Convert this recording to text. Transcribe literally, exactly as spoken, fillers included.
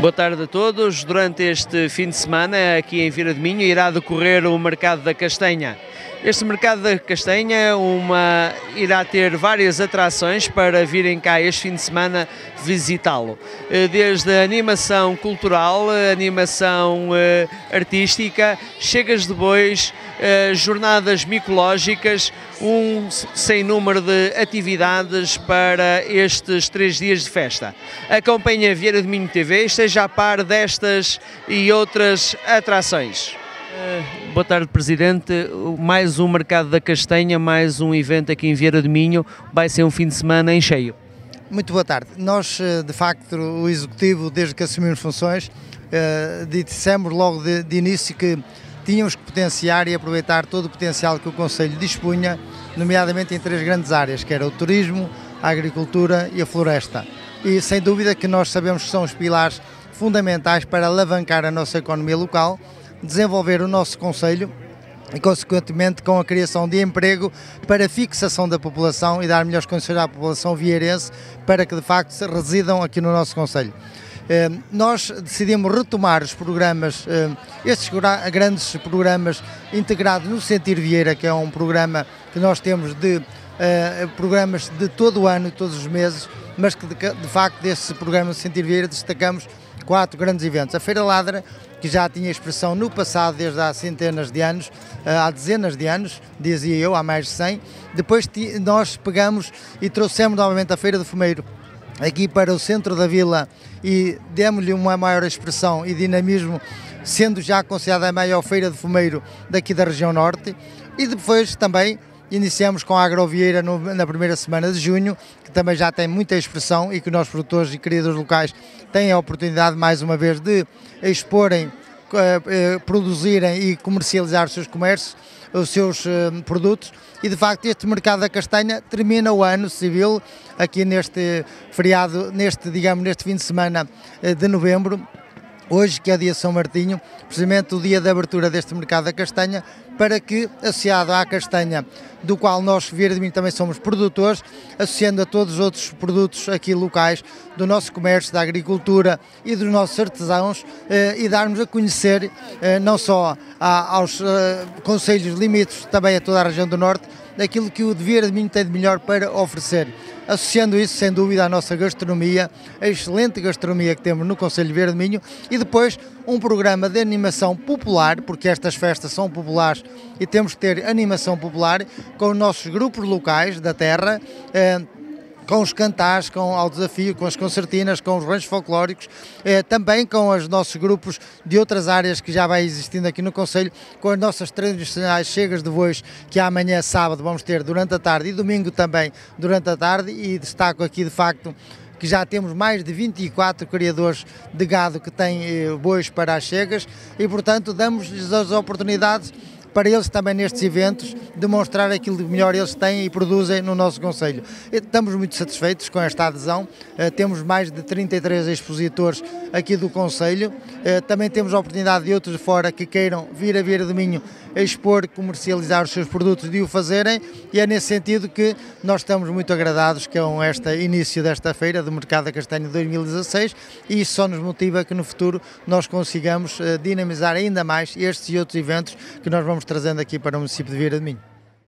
Boa tarde a todos. Durante este fim de semana, aqui em Vieira de Minho, irá decorrer o Mercado da Castanha. Este Mercado da Castanha uma, irá ter várias atrações para virem cá este fim de semana visitá-lo. Desde a animação cultural, a animação eh, artística, chegas de bois, eh, jornadas micológicas, um sem número de atividades para estes três dias de festa. Acompanhe a Vieira de Minho T V, esteja a par destas e outras atrações. Uh, boa tarde, Presidente. Mais um Mercado da Castanha, mais um evento aqui em Vieira de Minho. Vai ser um fim de semana em cheio. Muito boa tarde. Nós, de facto, o Executivo, desde que assumimos funções, uh, dissemos logo de, de início que tínhamos que potenciar e aproveitar todo o potencial que o Concelho dispunha, nomeadamente em três grandes áreas, que era o turismo, a agricultura e a floresta. E sem dúvida que nós sabemos que são os pilares fundamentais para alavancar a nossa economia local, desenvolver o nosso Concelho e, consequentemente, com a criação de emprego para a fixação da população e dar melhores condições à população vieirense para que, de facto, residam aqui no nosso Concelho. Eh, nós decidimos retomar os programas, eh, estes grandes programas integrados no Sentir Vieira, que é um programa que nós temos de eh, programas de todo o ano, todos os meses, mas que, de, de facto, desse programa Sentir Vieira destacamos quatro grandes eventos. A Feira Ladra, que já tinha expressão no passado desde há centenas de anos, há dezenas de anos, dizia eu, há mais de cem. Depois nós pegamos e trouxemos novamente a Feira do Fumeiro aqui para o centro da vila e demos-lhe uma maior expressão e dinamismo, sendo já considerada a maior Feira de Fumeiro daqui da região norte. E depois também iniciamos com a Agrovieira no, na primeira semana de junho, que também já tem muita expressão e que nós, produtores e criadores locais, têm a oportunidade mais uma vez de exporem, eh, eh, produzirem e comercializar os seus comércios, os seus eh, produtos. E de facto este Mercado da Castanha termina o ano civil aqui neste feriado, neste, digamos, neste fim de semana eh, de novembro. Hoje, que é dia de São Martinho, precisamente o dia de abertura deste Mercado da Castanha, para que, associado à castanha, do qual nós, Vieira de Minho, também somos produtores, associando a todos os outros produtos aqui locais, do nosso comércio, da agricultura e dos nossos artesãos, eh, e darmos a conhecer, eh, não só a, aos eh, concelhos limítrofes, também a toda a região do Norte, daquilo que o de Vieira de Minho tem de melhor para oferecer. Associando isso, sem dúvida, à nossa gastronomia, a excelente gastronomia que temos no Concelho de Vieira de Minho, e depois um programa de animação popular, porque estas festas são populares e temos que ter animação popular com os nossos grupos locais da terra, eh, com os cantares, com ao desafio, com as concertinas, com os ranchos folclóricos, eh, também com os nossos grupos de outras áreas que já vai existindo aqui no Concelho, com as nossas tradicionais chegas de bois que amanhã, sábado, vamos ter durante a tarde e domingo também durante a tarde, e destaco aqui de facto que já temos mais de vinte e quatro criadores de gado que têm eh, bois para as chegas e, portanto, damos-lhes as oportunidades para eles também nestes eventos demonstrar aquilo de melhor eles têm e produzem no nosso Concelho. Estamos muito satisfeitos com esta adesão, uh, temos mais de trinta e três expositores aqui do Concelho, uh, também temos a oportunidade de outros de fora que queiram vir a Vieira de Minho a expor, comercializar os seus produtos, de o fazerem, e é nesse sentido que nós estamos muito agradados com este início desta feira do Mercado da Castanha de dois mil e dezasseis, e isso só nos motiva que no futuro nós consigamos uh, dinamizar ainda mais estes e outros eventos que nós vamos trazendo aqui para o município de Vieira de Minho.